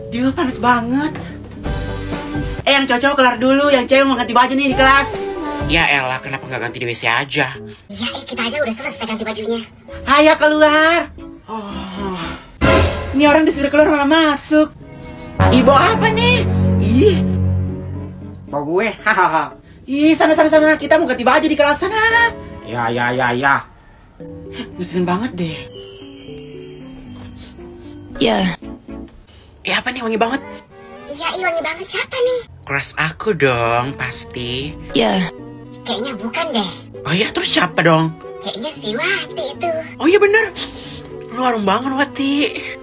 Dia panas banget. Yang cowok kelar dulu, yang cewek mau ganti baju nih di kelas. Ya elah, kenapa nggak ganti di WC aja? Iya, kita aja udah selesai ganti bajunya. Ayo keluar. Oh. Ini orang disuruh keluar malah masuk. Ibu apa nih? Ih. Mau gue? Hahaha. Ih, sana. Kita mau ganti baju di kelas sana. Ya. Ngeselin banget deh. Ya. Apa nih, wangi banget? Iya, wangi banget. Siapa nih? Crush aku dong, pasti. Ya. Kayaknya bukan deh. Oh iya, terus siapa dong? Kayaknya si Wati itu. Oh iya bener. Lu warung banget, Wati.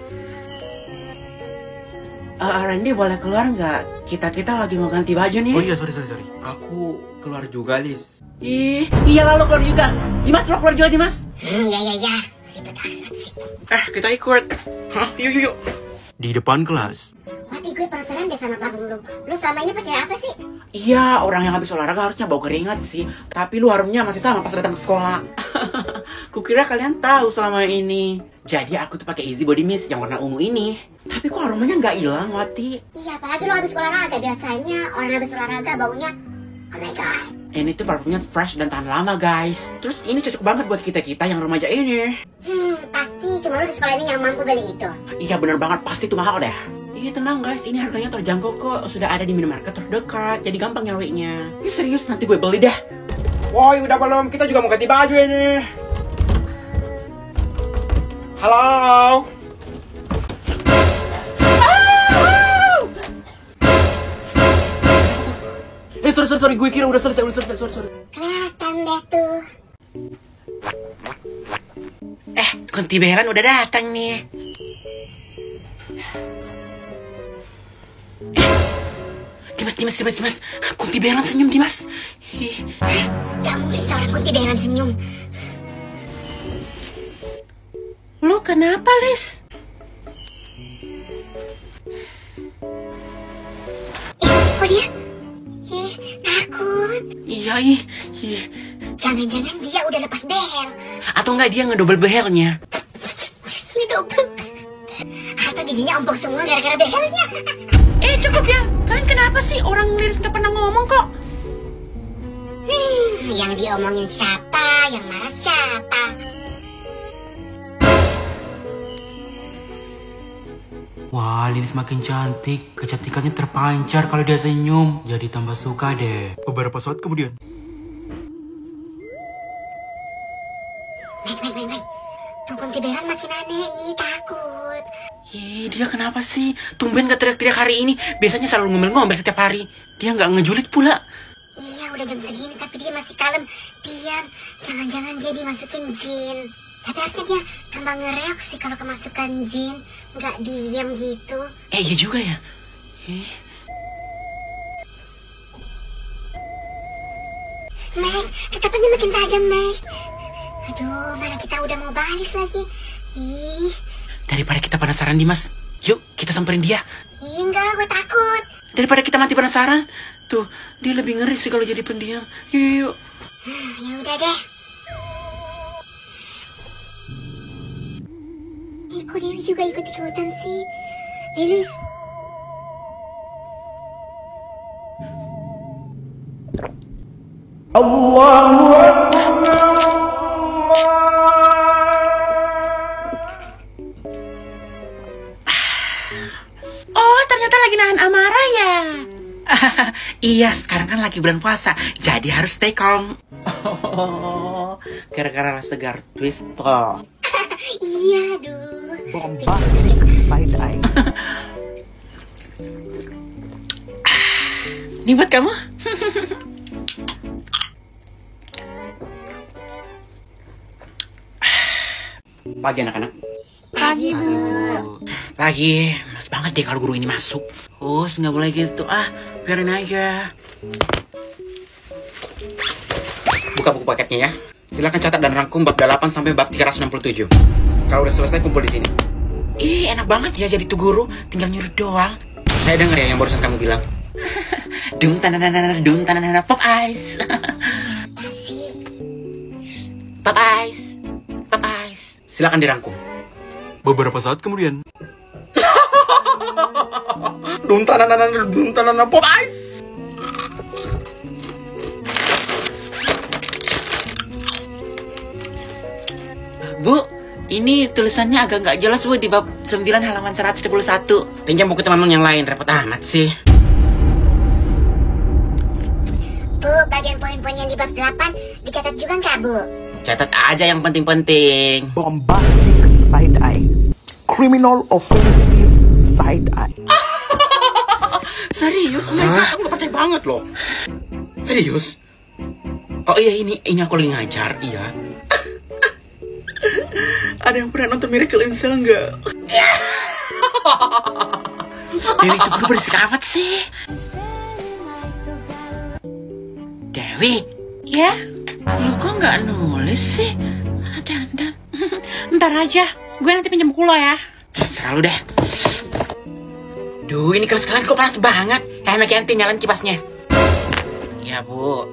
Randy boleh keluar nggak? Kita lagi mau ganti baju nih. Oh iya, sorry. Aku keluar juga, Lis. Iya lalu keluar juga. Dimas, lo keluar juga, Dimas. Iya. Ribet amat sih. Kita ikut. Hah, yuk. Di depan kelas. Wati, gue penasaran deh sama parfum lu. Lu selama ini pakai apa sih? Iya, orang yang habis olahraga harusnya bau keringat sih. Tapi lu harumnya masih sama pas datang ke sekolah. Kukira kalian tahu selama ini. Jadi aku tuh pakai Easy Body Mist yang warna ungu ini. Tapi kok aromanya nggak hilang, Wati? Iya, apalagi lu habis olahraga. Biasanya orang habis olahraga baunya, oh my god. Ini tuh parfumnya fresh dan tahan lama, guys. Terus ini cocok banget buat kita yang remaja ini. Pasti cuma lu di sekolah ini yang mampu beli itu. Iya bener banget, pasti itu mahal deh. Iya tenang guys, ini harganya terjangkau kok. Sudah ada di minimarket terdekat, jadi gampang nyarinya. Ini serius, nanti gue beli deh. Woi, udah belum? Kita juga mau ganti baju ini. Halo. Sorry, gue kira udah selesai, sorry. Kelihatan deh tuh. Kunti Belan udah datang nih. Dimas. Kunti Belan senyum, Dimas. Gak mungkin seorang Kunti Belan senyum. Lo kenapa, Lis? Kok dia? Takut. Iya. Jangan-jangan dia udah lepas behel. Atau enggak dia ngedobel behelnya? Ngedobel. Atau giginya ompong semua gara-gara behelnya. Cukup ya. Kalian kenapa sih? Orang Lilis gak pernah ngomong kok. Yang diomongin siapa? Yang marah siapa? Wah, Lilis makin cantik. Kecantikannya terpancar kalau dia senyum. Jadi tambah suka deh. Beberapa saat kemudian. Baik. Tuh Kunti Belan makin aneh. Takut. Dia kenapa sih? Tumben gak teriak-teriak hari ini. Biasanya selalu ngomel-ngomel setiap hari. Dia gak ngejulit pula. Iya, udah jam segini tapi dia masih kalem. Diam. Jangan-jangan dia dimasukin jin. Tapi harusnya dia gampang ngereaksi kalau kemasukan jin. Nggak diam gitu. Iya juga ya. Meg, tatapannya makin tajam, Meg. Aduh, mana kita udah mau balik lagi. Daripada kita penasaran, Dimas. Yuk, kita samperin dia. Enggak, gue takut. Daripada kita mati penasaran. Tuh, dia lebih ngeri sih kalau jadi pendiam. Yuk. Ya udah deh. Kok Dewi juga ikut-ikutan sih? Lilis. Allahu Akbar. Oh, ternyata lagi nahan amarah ya. Iya, sekarang kan lagi bulan puasa, jadi harus stay calm. Oh, gara-gara rasa segar twist toh. Iya, aduh. Bombastic side eye. Ini buat kamu. Pagi anak-anak. Pagi, Bu. Pagi, males banget deh kalau guru ini masuk. Nggak boleh gitu. Biarin aja. Buka buku paketnya ya. Silakan catat dan rangkum bab 8 sampai bab 367. Kalau udah selesai kumpul di sini. Enak banget ya jadi tuh guru, tinggal nyuruh doang. Saya denger ya yang barusan kamu bilang. Dung tanana pop ice. Pop ice. Silakan dirangkum. Beberapa saat kemudian. Dum tanana pop ice. Bu, ini tulisannya agak nggak jelas Bu di bab 9 halaman 111. Pinjam buku teman yang lain, repot amat sih. Bu, bagian poin-poin yang di bab 8 dicatat juga nggak, Bu? Catat aja yang penting-penting. Bombastic side eye. Criminal offensive side eye. Serius? Oh my god, aku gak percaya banget loh. Serius? Oh iya, ini aku lagi ngajar, iya. Ada yang pernah nonton Miracle in Cell nggak? Dewi, itu perlu berisik amat sih. Dewi, Ya, lu kok nggak nulis sih? Mana dandan? ntar aja. Gue nanti pinjam buku lo ya. Serah lu deh. Duh, ini kelas kalian kok panas banget. Mbak Yanti, nyalain kipasnya. Ya, Bu.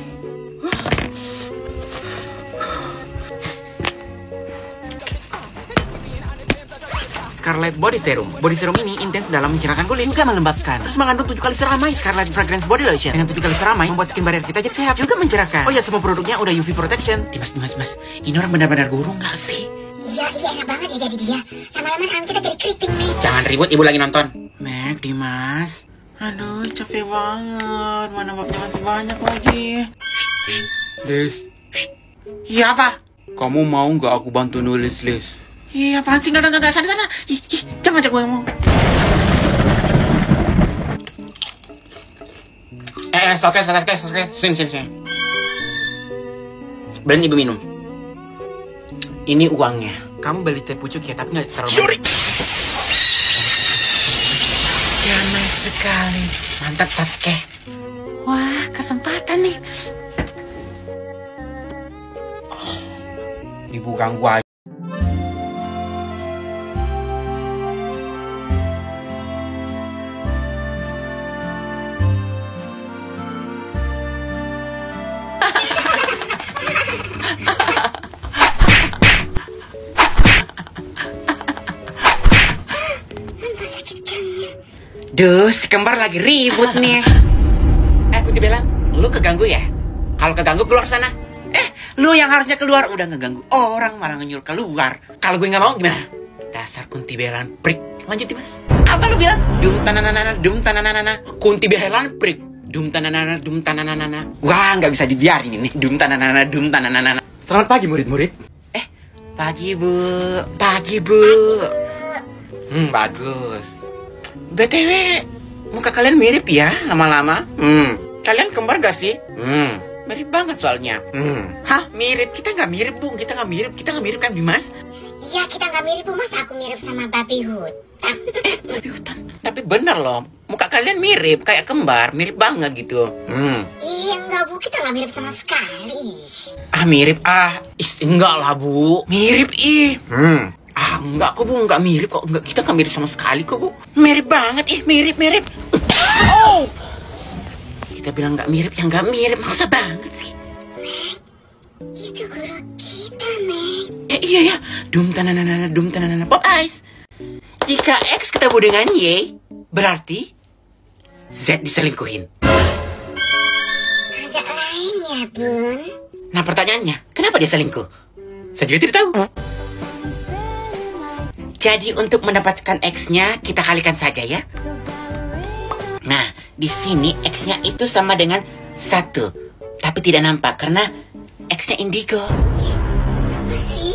Scarlet Body Serum. Body Serum ini intens dalam mencerahkan kulit, juga melembabkan. Terus mengandung 7 kali seramai Scarlet Fragrance Body Lotion. Dengan 7 kali seramai, membuat skin barrier kita jadi sehat, juga mencerahkan. Oh ya, semua produknya udah UV protection. Dimas. Ini orang benar-benar guru nggak sih? Iya, enak banget ya jadi dia. Lama-lama tangan kita jadi keriting, Meg. Jangan ribut, ibu lagi nonton. Meg, Dimas. Aduh, capek banget. Mana babnya masih banyak lagi. Liz. Iya, apa? Kamu mau nggak aku bantu nulis, Liz? Iya, apaan sih? Nggak, sana. Ih, jangan ajak gue ngomong. Selesai. Sini. Beliin ibu minum. Ini uangnya. Kamu beli teh pucuk ya, tapi nggak terlalu. Damai sekali. Mantap, Sasuke. Wah, kesempatan nih. Oh, ibu ganggu aja. Duh, si kembar lagi ribut nih. Kunti Belan, lu keganggu ya? Kalau keganggu keluar sana. Lu yang harusnya keluar, udah ngeganggu orang malah nyuruh keluar. Kalau gue nggak mau gimana? Dasar Kunti Belan prik. Lanjut Mas. Apa lu bilang? Dum tananana. Kunti Belan prik. Dum tananana. Wah, nggak bisa dibiarin ini. Dum tananana. Selamat pagi murid-murid. Pagi Bu. Bagus. BTW, muka kalian mirip ya lama-lama. Kalian kembar gak sih? Mirip banget soalnya. Hah, mirip? Kita nggak mirip, Bu. Kita nggak mirip kan, Dimas? Iya, kita nggak mirip, Bu. Masa aku mirip sama babi hutan? Babi hutan? Tapi bener loh, muka kalian mirip, kayak kembar, mirip banget gitu. Iya, enggak, Bu. Kita nggak mirip sama sekali. Mirip. Enggak lah, Bu. Mirip, enggak kok, Bu. Enggak mirip kok. Enggak, kita nggak mirip sama sekali kok, Bu. Mirip banget, mirip. Oh! Kita bilang nggak mirip, ya nggak mirip. Maksa banget sih. Meg, itu guru kita, Meg. Iya. Dum tananana pop ice. Jika X ketemu dengan Y, berarti Z diselingkuhin. Agak lain ya, Bun. Nah, pertanyaannya, kenapa dia selingkuh? Saya juga tidak tahu. Jadi untuk mendapatkan X-nya, kita kalikan saja ya. Nah, di sini X-nya itu sama dengan 1. Tapi tidak nampak karena X-nya indigo. Apa sih?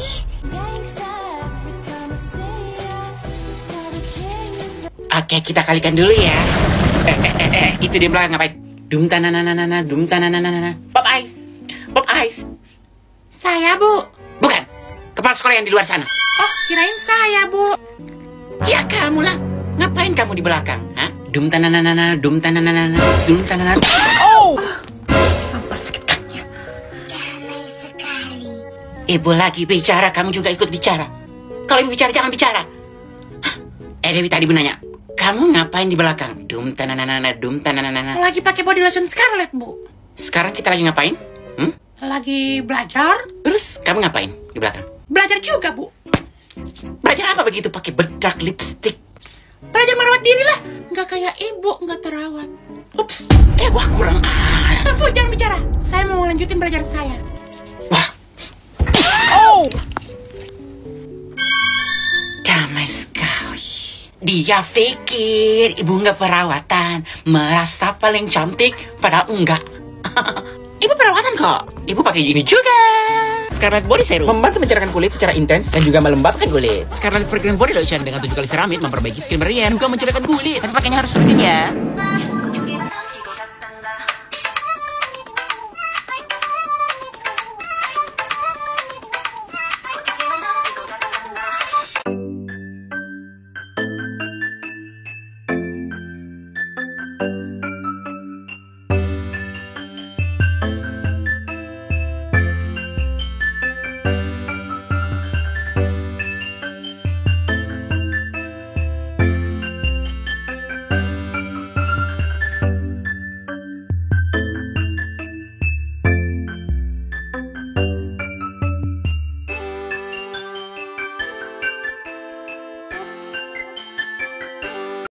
Oke, kita kalikan dulu ya. Itu di belakang ngapain? Dum tananana. Pop ice. Saya, Bu. Bukan. Kepala sekolah yang di luar sana. Oh, kirain saya, Bu. Ya kamu lah. Ngapain kamu di belakang? Hah? Dum tananana. Oh! Apa sakit kakinya? Damai sekali. Ibu lagi bicara, kamu juga ikut bicara. Kalau ibu bicara, jangan bicara. Dewi tadi ibu nanya, kamu ngapain di belakang? Dum tananana. Lagi pakai body lotion Scarlet, Bu. Sekarang kita lagi ngapain? Lagi belajar. Terus kamu ngapain di belakang? Belajar juga, Bu. Belajar apa begitu pakai bedak lipstick? Belajar merawat diri lah. Nggak kayak ibu, nggak terawat. Ups. Wah kurang ajar. Bu, jangan bicara. Saya mau lanjutin belajar saya. Wah. Oh. Damai sekali. Dia pikir ibu nggak perawatan, merasa paling cantik, padahal enggak. Ibu perawatan kok. Ibu pakai ini juga. Scarlet Body Serum membantu mencerahkan kulit secara intens dan juga melembabkan kulit. Scarlet Fragrant Body Lotion dengan 7 kali seramid memperbaiki skin barrier juga mencerahkan kulit. Tapi pakainya harus rutin ya.